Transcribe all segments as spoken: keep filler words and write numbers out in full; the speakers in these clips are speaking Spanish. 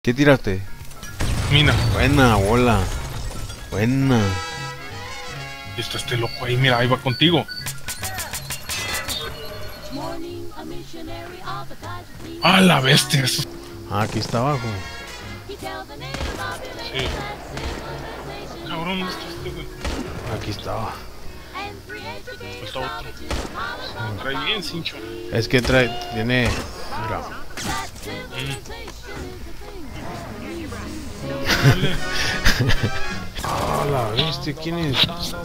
¿Qué tiraste? Mina. Buena bola. Buena. Está este loco ahí, mira, ahí va contigo. Ah, la bestia. Eso. Ah, aquí está abajo. Sí. Cabrón, ¿dónde está este güey? Aquí estaba. Falta otro. Trae bien, cincho. Es que trae, tiene... Mira. Dale. Ah, la bestia, ¿quién es?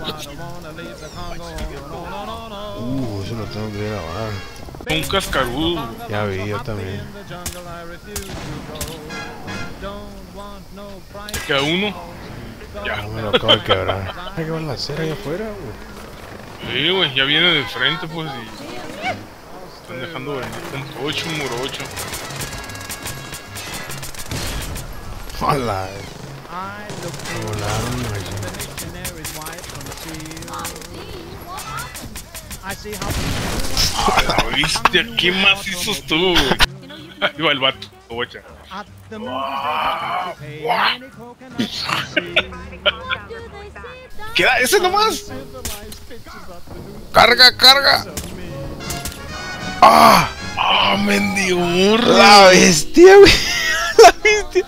Uh, eso lo tengo que grabar. Un cascarudo. Ya vi, yo también. ¿Te queda uno? Ya. No me lo acabo de quebrar. Hay que ver la acera ahí afuera, güey. Sí, güey, ya viene de frente, pues, y... Están dejando venir con ocho, morocho. Hola. Volaron allí. ¡A la bestia! ¿Qué más hizo tú, güey? Ahí va el vato, bocha. ¡Queda ese nomás! ¡Carga, carga! ¡Ah! ¡Ah, mendigo! ¡La bestia, güey! ¡La bestia!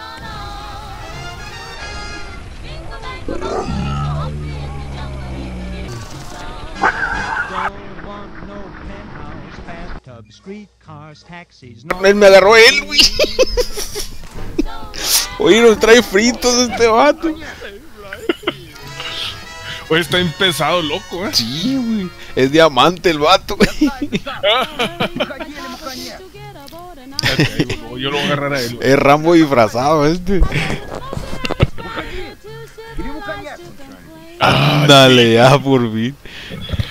Me, me agarró él, güey. Oye, nos trae fritos este vato. Oye, está empezado, loco, ¿eh? Sí, güey. Es diamante el vato, güey. Yo lo voy a agarrar a él, güey. Es Rambo disfrazado este. Ándale, ya por fin.